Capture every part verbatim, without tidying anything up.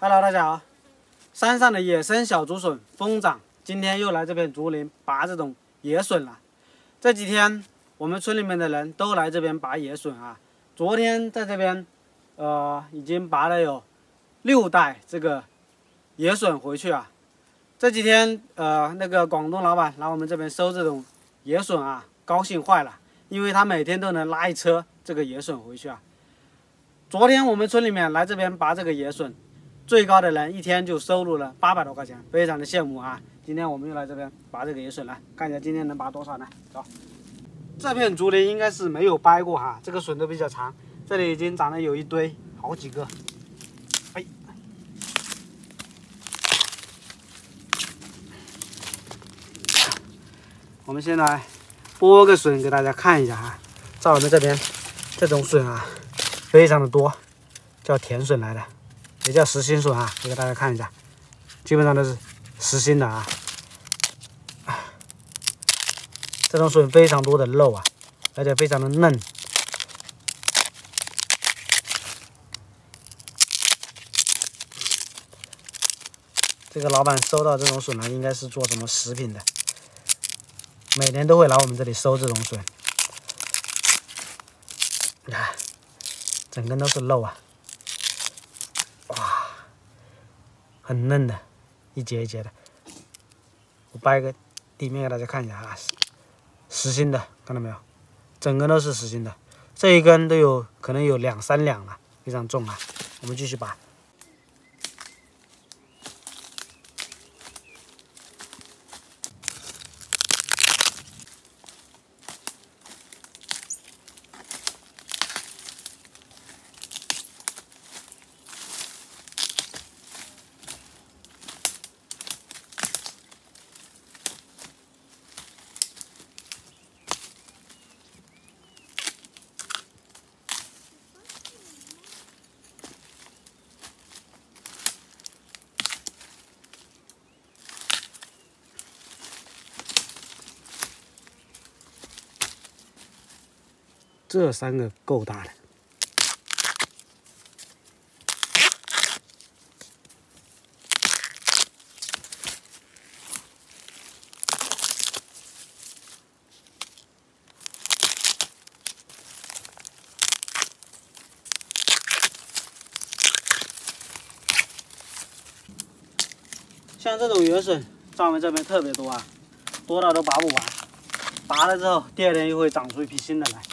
Hello， 大家好。山上的野生小竹笋疯长，今天又来这片竹林拔这种野笋了。这几天我们村里面的人都来这边拔野笋啊。昨天在这边，呃，已经拔了有六袋这个野笋回去啊。这几天，呃，那个广东老板来我们这边收这种野笋啊，高兴坏了，因为他每天都能拉一车这个野笋回去啊。昨天我们村里面来这边拔这个野笋，最高的人一天就收入了八百多块钱，非常的羡慕啊！今天我们又来这边拔这个野笋了，看一下今天能拔多少呢？走，这片竹林应该是没有掰过哈，这个笋都比较长，这里已经长了有一堆，好几个。哎，我们先来剥个笋给大家看一下哈，在我们这边这种笋啊，非常的多，叫甜笋来的。也叫实心笋啊，给大家看一下，基本上都是实心的啊。这种笋非常多的肉啊，而且非常的嫩。这个老板收到这种笋呢，应该是做什么食品的，每年都会来我们这里收这种笋。你看，整根都是肉啊。哇，很嫩的，一节一节的。我掰个底面给大家看一下啊，实心的，看到没有？整根都是实心的，这一根都有可能有两三两了，非常重啊。我们继续拔。这三个够大的。像这种野笋，在我们这边特别多啊，多到都拔不完。拔了之后，第二天又会长出一批新的来。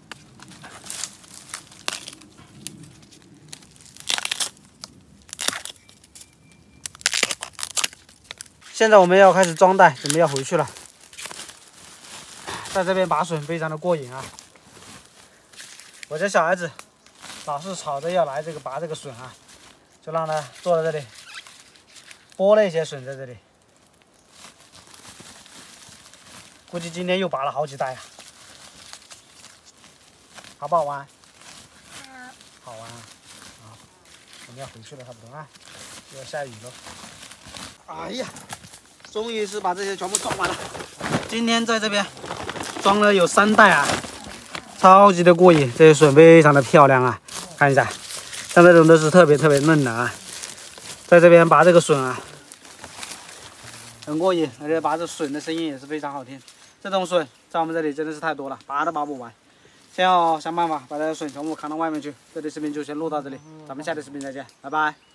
现在我们要开始装袋，准备要回去了。在这边拔笋非常的过瘾啊！我家小孩子老是吵着要来这个拔这个笋啊，就让他坐在这里，剥了一些笋在这里。估计今天又拔了好几袋啊！好不好玩？好。好玩啊！啊，我们要回去了，差不多啊，又要下雨了。哎呀！终于是把这些全部装完了。今天在这边装了有三袋啊，超级的过瘾。这些笋非常的漂亮啊，看一下，像这种都是特别特别嫩的啊。在这边拔这个笋啊，很过瘾，而且拔这笋的声音也是非常好听。这种笋在我们这里真的是太多了，拔都拔不完。先要想办法把这些笋全部扛到外面去。这里视频就先录到这里，咱们下期视频再见，拜拜。